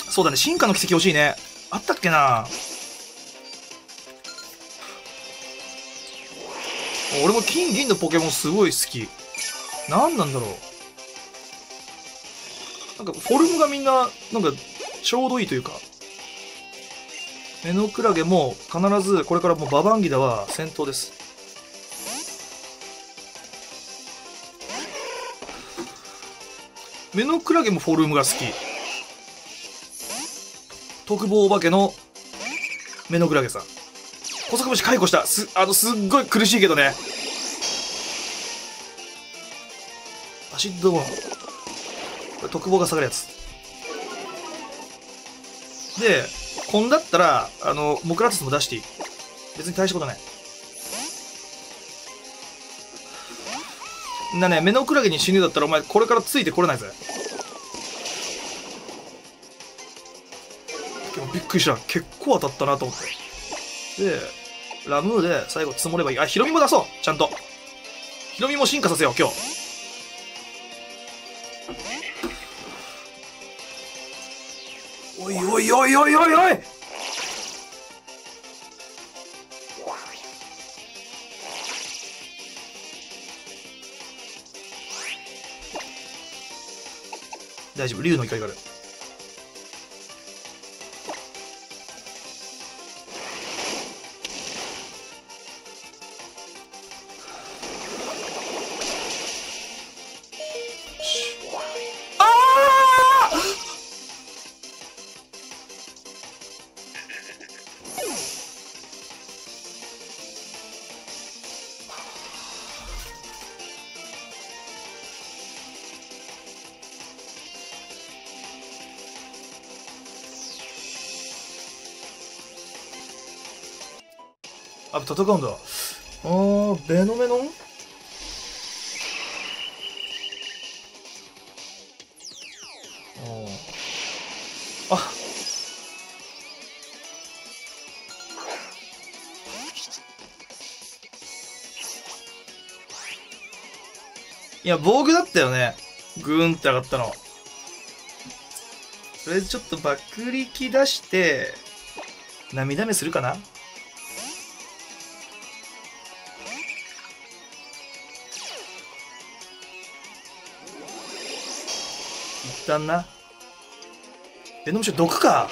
そうだね、進化の奇跡欲しいね。あったっけな。俺も金銀のポケモンすごい好き。なんなんだろう。なんかフォルムがみんな、なんかちょうどいいというか。メノクラゲも必ずこれからもうババンギダは戦闘です。メノクラゲもフォルムが好き。特防お化けのメノクラゲさん。小作虫解雇した。すっごい苦しいけどね。アシッドボーン。これ特防が下がるやつ。で、こんだったら、モクラティスも出していい。別に大したことない。メノクラゲに死ぬだったらお前これからついてこれないぜ。びっくりした。結構当たったなと思って。で、ラムーで最後積もればいい。あ、ヒロミも出そうちゃんと。ヒロミも進化させよう、今日。おいおいおいおいおいおい。大丈夫、竜の怒りがある。あ、戦うんだ。ベノメノン。あ、いや、防具だったよね。グーンって上がったの。それでちょっと爆力出して、涙目するかな。一旦な。ベノムシ毒か。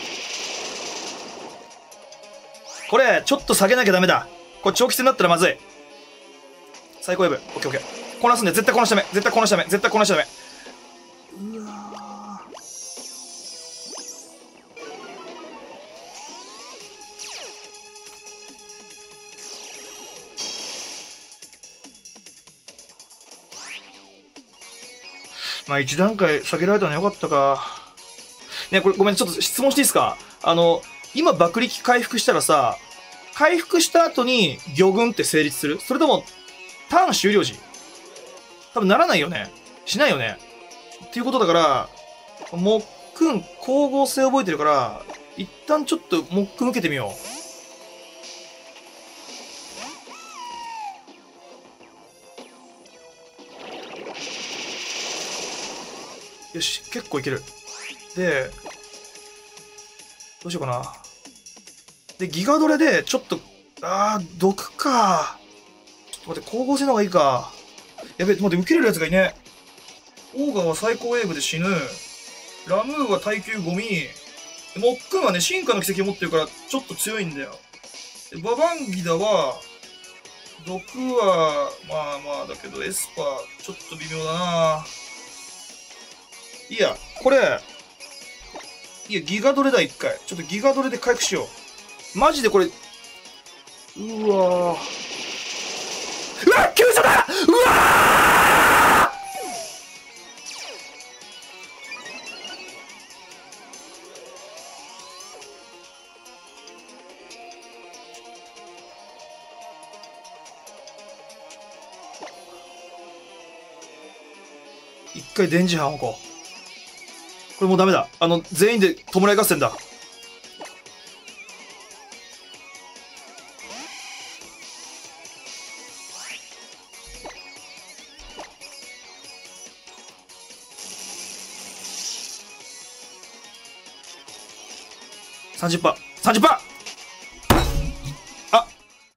これ、ちょっと下げなきゃダメだ。これ長期戦だったらまずい。最高ウェブ。オッケーオッケー。こなすんで、絶対こなしちゃダメ。絶対こなしちゃダメ。絶対こなしちゃダメ。うわまあ一段階下げられたのよかったか。ね、これごめん、ちょっと質問していいですか。今爆力回復したらさ、回復した後に魚群って成立する？それとも、ターン終了時？多分ならないよね。しないよね。っていうことだから、もっくん光合成覚えてるから、一旦ちょっともっくん受けてみよう。よし、結構いける。で、どうしようかな。で、ギガドレで、ちょっと、毒か。ちょっと待って、光合成の方がいいか。やべえ、待って、受けれるやつがいね。オーガは最高ウェーブで死ぬ。ラムーは耐久ゴミ。モックンはね、進化の奇跡を持ってるから、ちょっと強いんだよ。でババンギダは、毒は、まあまあだけど、エスパー、ちょっと微妙だな。いや、これ、いや、ギガドレだ、一回。ちょっとギガドレで回復しよう。マジでこれ、うわー。うわ救助だうわー一回電磁波を置こう。これもうダメだ。全員で弔い合戦だ。 30%。30%! あ、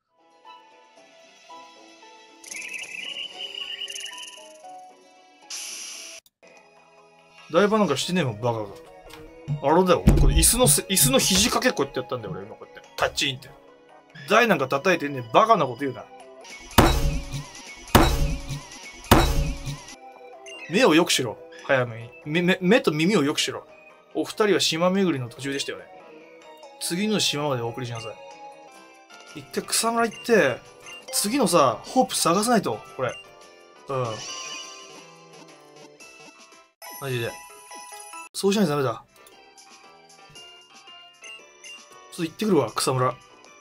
大パなんかしてねえもん、バカが。あれだよ、これ椅子の肘掛けっこってやったんだよ、俺今こうやって。タッチインって。台なんか叩いてんねえ、バカなこと言うな。目をよくしろ。早めに。目と耳をよくしろ。お二人は島巡りの途中でしたよね。次の島までお送りしなさい。一回草むら行って、次のさ、ホープ探さないと、これ。うん。マジで。そうしないとダメだ。ちょっと行ってくるわ、草むら。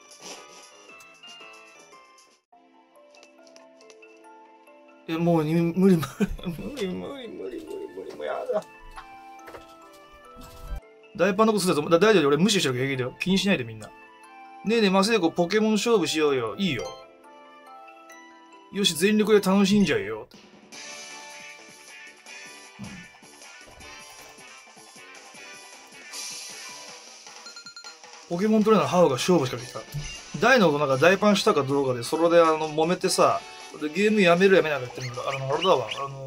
もう無理無理無理無理無理無理もうやだ。大パンのことするやつ、大丈夫、俺無視してるから平気だよ。気にしないでみんな。ねえねえ、マセイコポケモン勝負しようよ。いいよ。よし、全力で楽しんじゃうよ。ポケモントレーナーハウが勝負しかけた。大のなんか大パンしたかどうかで、それで揉めてさ、でゲームやめるやめなかったんだけど、あれだわ、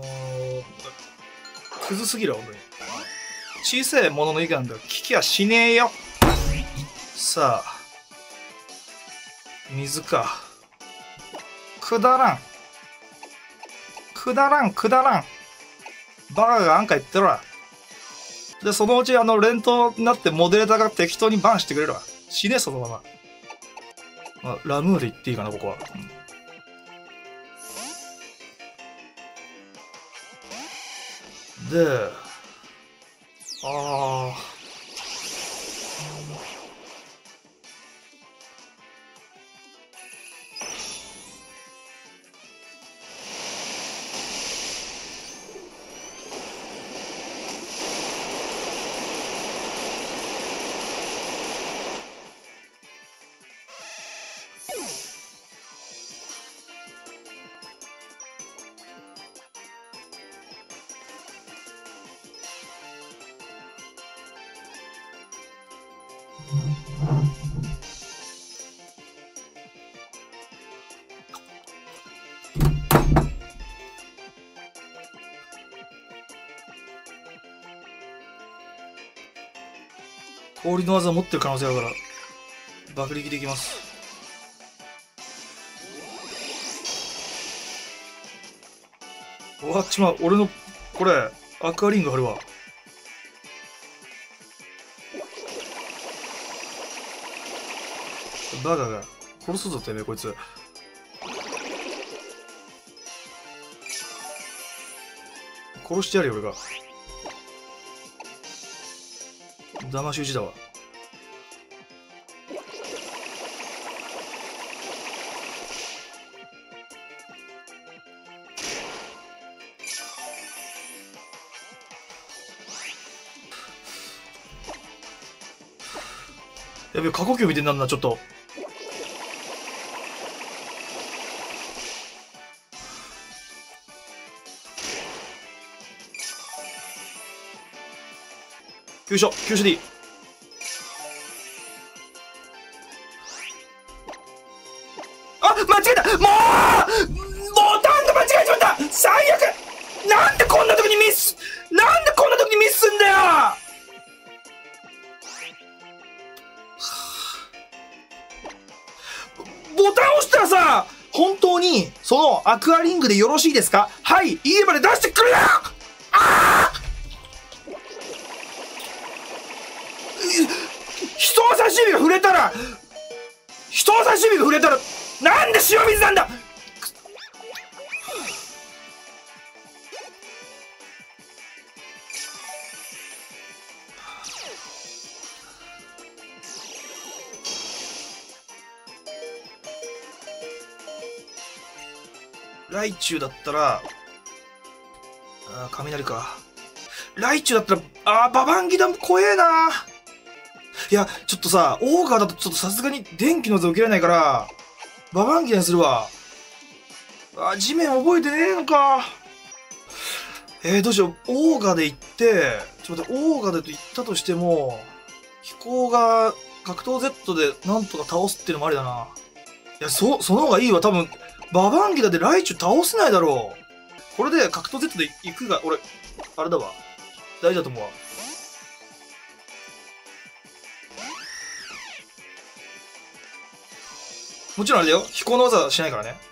クズすぎるわ、本当に。小さいものの意見なんだよ。聞きゃしねえよ。さあ、水か。くだらん。くだらん、くだらん。バカがあんか言ってるわ。で、そのうち連投になってモデレーターが適当にバンしてくれるわ。死ね、そのまま。あ、ラムーで言っていいかな、ここは。で、氷の技持ってる可能性あるから、爆撃できます。終わっちまう。俺の、これ、アクアリング貼るわ。バカが、殺すぞてめえ、こいつ。殺してやるよ、俺が。騙し討ちだわ。やべえ、過呼吸みたいになるな、ちょっと。急所、急所でいい。あ、間違えた。もうボタンが間違えちまった。最悪。なんでこんな時にミスすんだよ。ボタン押したらさ、本当にそのアクアリングでよろしいですか？はい、家まで出してくれよ。ああ、人差し指が触れたらなんで塩水なんだ。ライチュウだったら、雷か。ライチュウだったら、ババンギダ怖えな。いや、ちょっとさ、オーガーだとちょっとさすがに電気の図受けられないから、ババンギダにするわ。地面覚えてねえのか。どうしよう。オーガで行って、ちょっと待って、オーガで行ったとしても、 飛行が格闘 Z でなんとか倒すっていうのもありだな。いや、その方がいいわ。多分、ババンギダでライチュ倒せないだろう。これで格闘 Z で行くが、俺、あれだわ。大事だと思うわ。もちろんあれだよ。飛行の技はしないからね。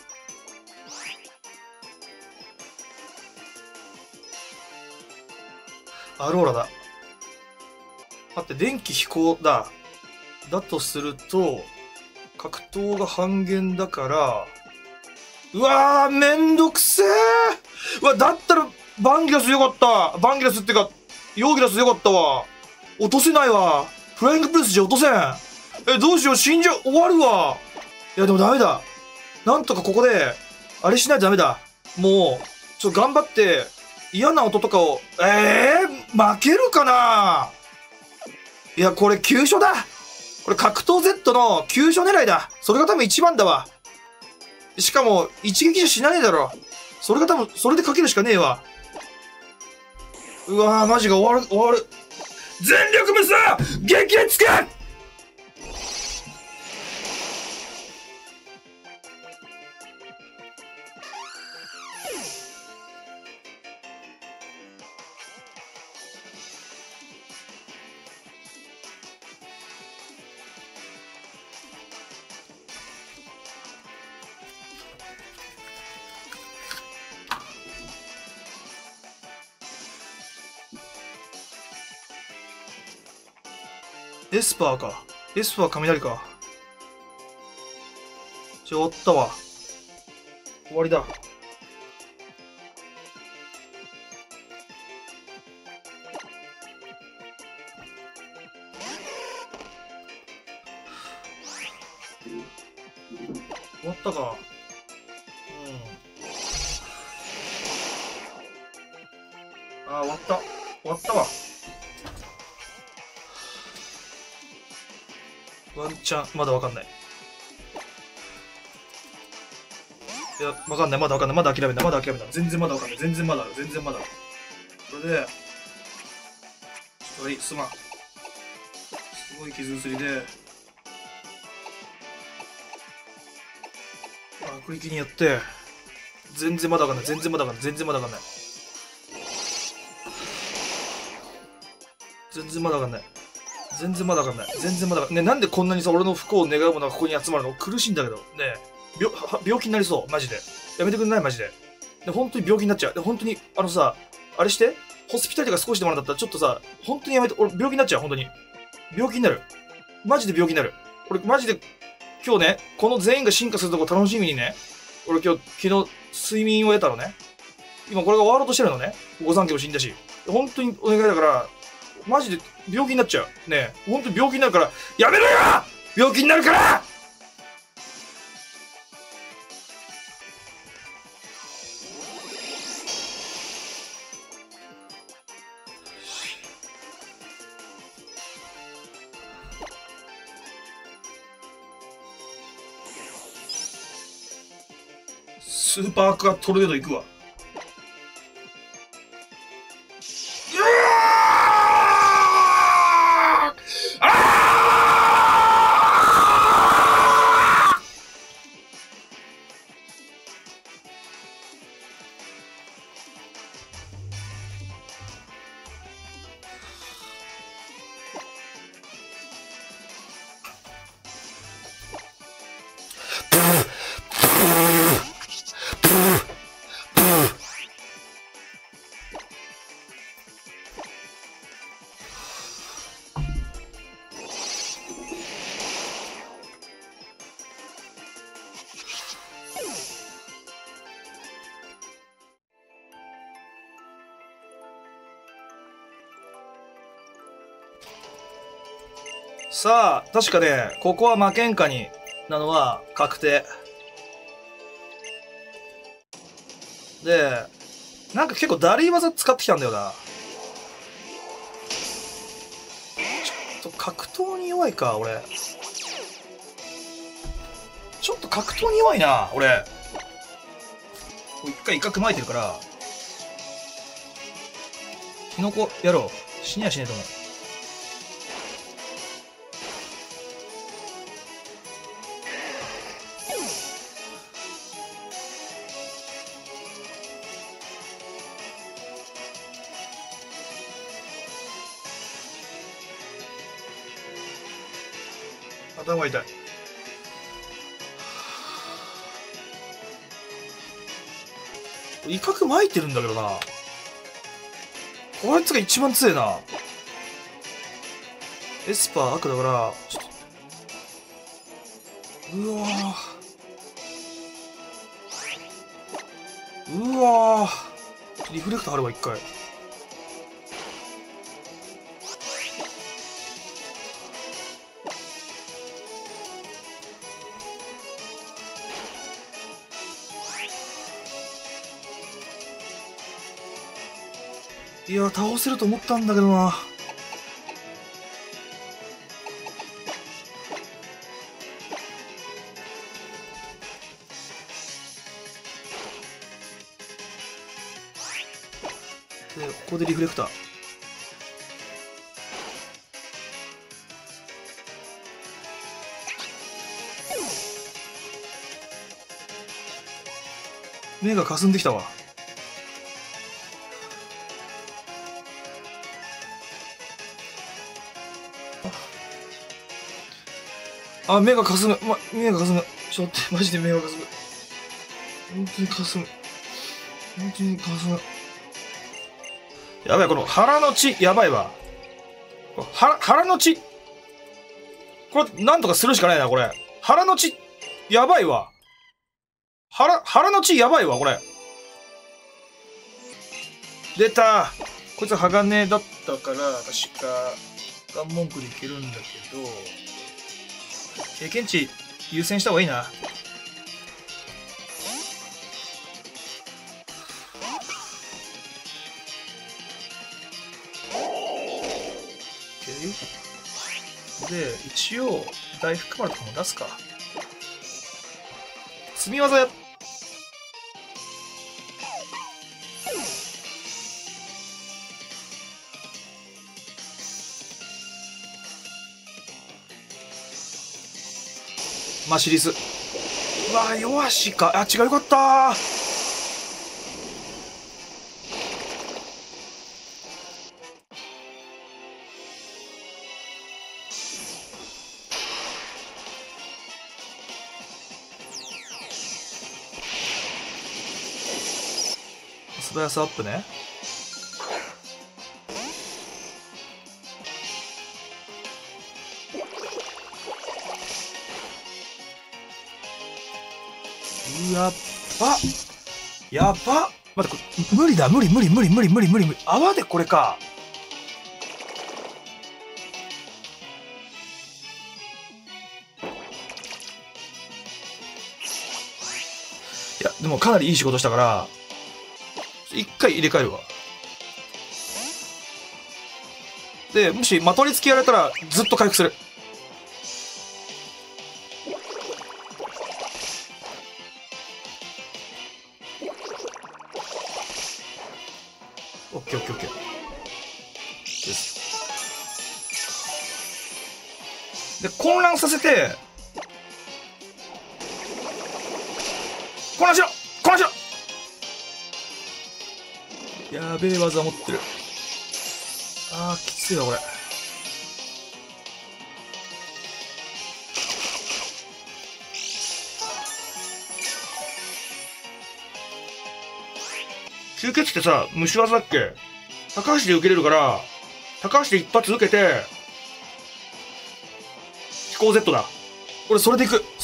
アローラだ。待って、電気飛行だ。だとすると、格闘が半減だから、うわー、めんどくせー。うわ、だったら、バンギラスよかった。バンギラスってか、ヨーギラスよかったわ。落とせないわ。フライングプレスじゃ落とせん。どうしよう、死んじゃ、終わるわ。いや、でもダメだ。なんとかここで、あれしないとダメだ。もう、頑張って、嫌な音とかを、負けるかないや、これ急所だ。これ格闘 Z の急所狙いだ。それが多分一番だわ。しかも、一撃じゃ死なねえだろ。それが多分、それでかけるしかねえわ。うわー、マジが終わる、終わる。全力無双激烈か。エスパーか。エスパー雷か。終わったわ。終わりだ。終わったか。ああ、終わった。終わったわ。ワンチャン、まだわかんない。いや、わかんない。まだわかんない。まだ諦めた。まだ諦めた。全然まだわかんない。全然まだある。全然まだある。これで、すまん。すごい傷すりで、悪意にやって、全然まだわかんない。全然まだわかんない。全然まだわかんない。全然まだわかんない。全然まだわかんない。全然まだわかんない。ね、なんでこんなにさ、俺の不幸を願うものがここに集まるの？苦しいんだけど。ね病気になりそう。マジで。やめてくんない？マジで。で、本当に病気になっちゃう。で、本当に、あれして、ホスピタリティが少しでもなんだったら、ちょっとさ、本当にやめて、俺病気になっちゃう。本当に。病気になる。マジで病気になる。俺、マジで、今日ね、この全員が進化するとこ楽しみにね、俺昨日、睡眠を得たのね。今これが終わろうとしてるのね。御三家も死んだし。本当にお願いだから、マジで病気になっちゃう。ねえ、本当に病気になるから、やめろよ！病気になるから！スーパーアクアトルネード行くわ。さあ、確かね、ここは負けんかになのは確定。で、なんか結構ダリー技使ってきたんだよな。ちょっと格闘に弱いか、俺。ちょっと格闘に弱いな、俺。一回威嚇巻いてるから。キノコやろう。死にはしねえと思う。 頭痛い。威嚇巻いてるんだけどな。こいつが一番強いな。エスパー悪だから、ちょっと。うわー。うわー。リフレクター貼れば一回。いや、倒せると思ったんだけどな。で、ここでリフレクター。目が霞んできたわ。あ、目がかすむ。目がかすむ。ちょっと待って、マジで目がかすむ。本当にかすむ。本当にかすむ。やばい、この腹の血、やばいわ。腹の血。これ、なんとかするしかないな、これ。腹の血、やばいわ。腹の血、やばいわ、これ。出た。こいつ鋼だったから、確か、ガン文句でいけるんだけど、経験値優先した方がいいな。で、一応、大福丸とかも出すか。積み技や。マシリス。うわ、弱しか。あ、違う、よかったー。素早さアップね。やっば。やっば。待って、これ、無理だ。無理。泡でこれか。いや、でもかなりいい仕事したから、一回入れ替えるわ。で、もしまとりつきやられたらずっと回復する。オッケーオッケーオッケー。です。で、混乱させて、混乱しろ。やべえ技持ってる。あー、きついわ、これ。吸血ってさ、虫技だっけ？高橋で受けれるから、高橋で一発受けて、飛行 Z だ。俺、それでいく。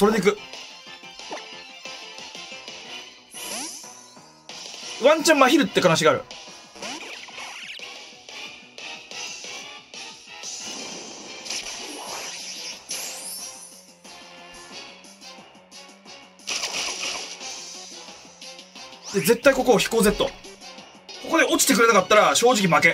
ワンチャンマヒルって話がある。で、絶対ここを飛行 Z。ここで落ちてくれなかったら正直負け。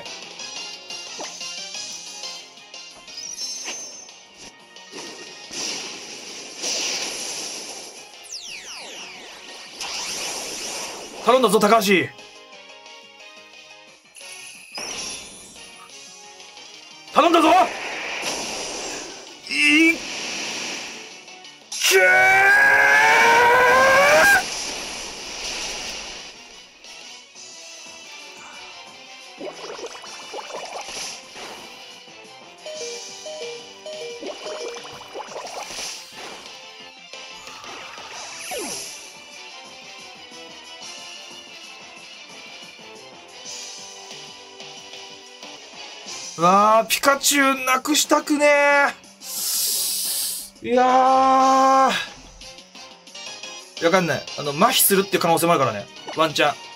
頼んだぞ、高橋。頼んだぞ。いっけー。 うわー、ピカチュウなくしたくねー。いやー。わかんない。麻痺するっていう可能性もあるからね。ワンチャン。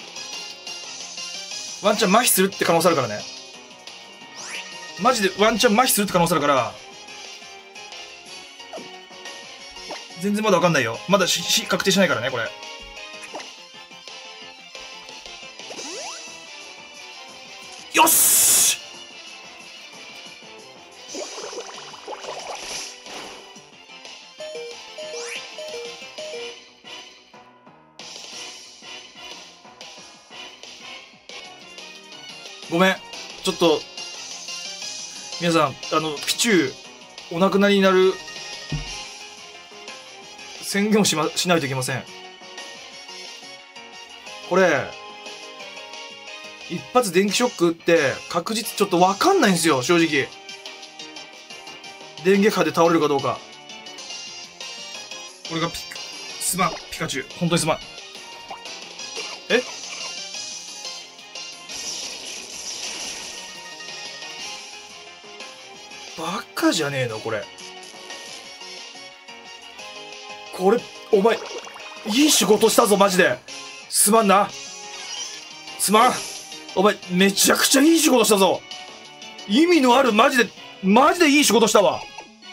ワンチャン麻痺するって可能性あるからね。マジでワンチャン麻痺するって可能性あるから。全然まだわかんないよ。まだ確定しないからね、これ。よし！ごめん。ちょっと、皆さん、ピチュー、お亡くなりになる、宣言をしないといけません。これ、一発電気ショックって確実ちょっとわかんないんですよ、正直。電撃波で倒れるかどうか。これがすまん、ピカチュウ。本当にすまん。え？バカじゃねえのこれ。これ、お前、いい仕事したぞ、マジで。すまんな。すまん。お前、めちゃくちゃいい仕事したぞ。意味のある、マジでいい仕事したわ。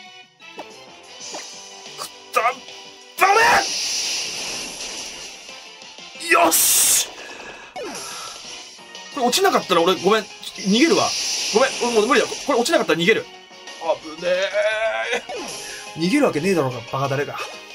ダメ！よし！これ落ちなかったら俺、ごめん、逃げるわ。ごめん、もう無理だ。これ落ちなかったら逃げる。危ねえ。逃げるわけねえだろうが、バカ誰が。